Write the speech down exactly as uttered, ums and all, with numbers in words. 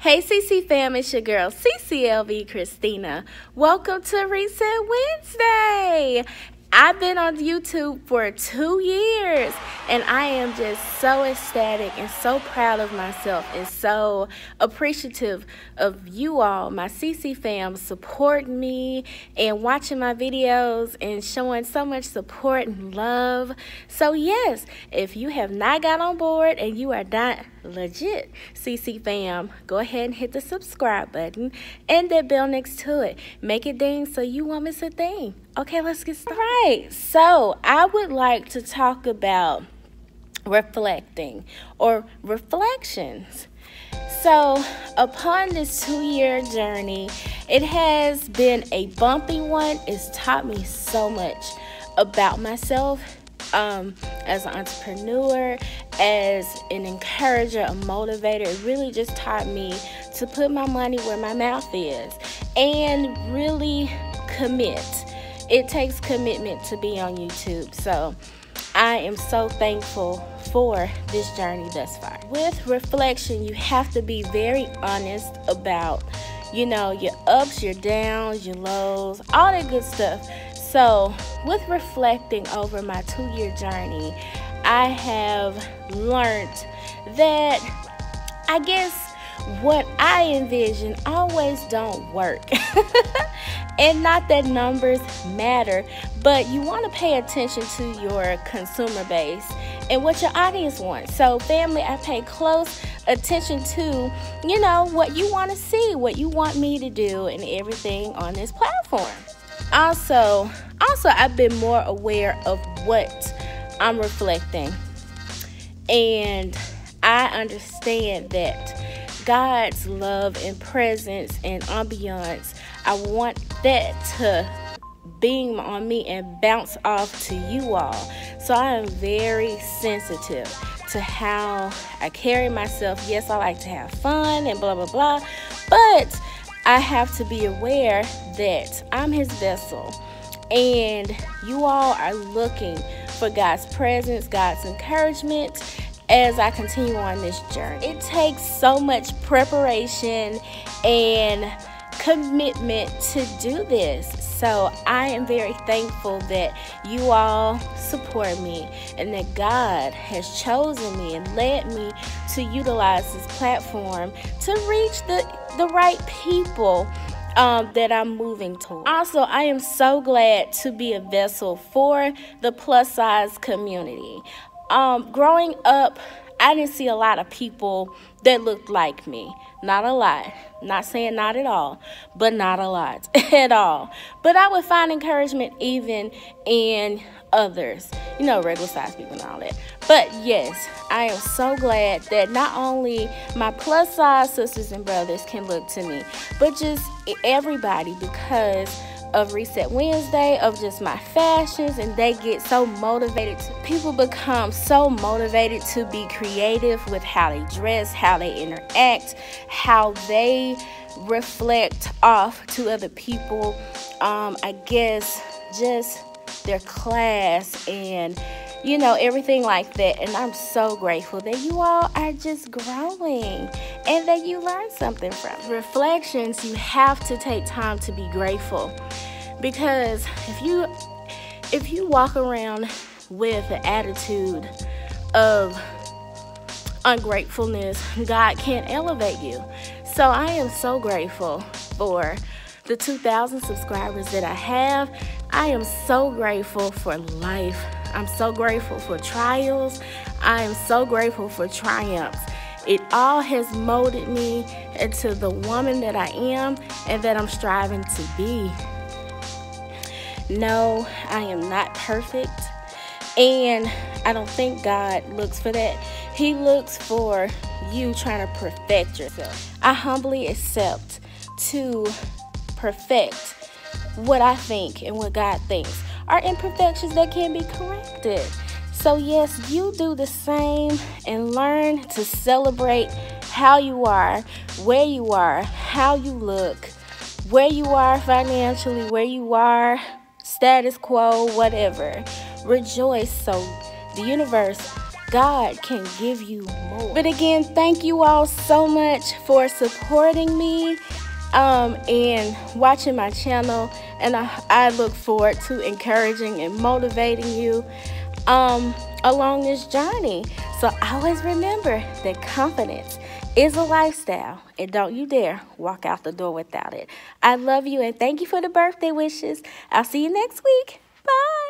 Hey C C fam, it's your girl C C L V Christina. Welcome to Reset Wednesday. I've been on YouTube for two years and I am just so ecstatic and so proud of myself and so appreciative of you all, my C C fam, supporting me and watching my videos and showing so much support and love. So yes, if you have not got on board and you are not legit C C fam, go ahead and hit the subscribe button and that bell next to it. Make it ding so you won't miss a thing. Okay, let's get started. All right, so I would like to talk about reflecting or reflections. So upon this two-year journey, it has been a bumpy one. It's taught me so much about myself um, as an entrepreneur, as an encourager, a motivator. It really just taught me to put my money where my mouth is and really commit. It takes commitment to be on YouTube. So I am so thankful for this journey thus far. With reflection, you have to be very honest about, you know, your ups, your downs, your lows, all that good stuff. So with reflecting over my two-year journey, I have learned that I guess what I envision always don't work. And not that numbers matter, but you want to pay attention to your consumer base and what your audience wants. So family, I pay close attention to, you know, what you want to see, what you want me to do and everything on this platform. Also, also I've been more aware of what I'm reflecting. And I understand that God's love and presence and ambiance, I want that to beam on me and bounce off to you all. So I am very sensitive to how I carry myself. Yes, I like to have fun and blah, blah, blah. But I have to be aware that I'm his vessel. And you all are looking for God's presence, God's encouragement as I continue on this journey. It takes so much preparation and commitment to do this. So I am very thankful that you all support me and that God has chosen me and led me to utilize this platform to reach the, the right people um, that I'm moving toward. Also, I am so glad to be a vessel for the plus size community. Um, growing up, I didn't see a lot of people that looked like me. Not a lot. Not saying not at all, but not a lot at all. But I would find encouragement even in others, you know, regular size people and all that. But yes, I am so glad that not only my plus size sisters and brothers can look to me, but just everybody, because of Reset Wednesday, of just my fashions, and they get so motivated. To, people become so motivated to be creative with how they dress, how they interact, how they reflect off to other people. Um, I guess just their class and, you know, everything like that. And I'm so grateful that you all are just growing and that you learn something from reflections. You have to take time to be grateful, because if you if you walk around with the attitude of ungratefulness, God can't elevate you. So I am so grateful for the two thousand subscribers that I have. I am so grateful for life. I'm so grateful for trials. I am so grateful for triumphs. It all has molded me into the woman that I am and that I'm striving to be. No, I am not perfect. And I don't think God looks for that. He looks for you trying to perfect yourself. I humbly accept to perfect what I think and what God thinks are imperfections that can be corrected. So yes, you do the same and learn to celebrate how you are, where you are, how you look, where you are financially, where you are, status quo, whatever. Rejoice so the universe, God can give you more. But again, thank you all so much for supporting me um, and watching my channel. And I, I look forward to encouraging and motivating you um, along this journey. So always remember that confidence is a lifestyle, and don't you dare walk out the door without it. I love you, and thank you for the birthday wishes. I'll see you next week. Bye.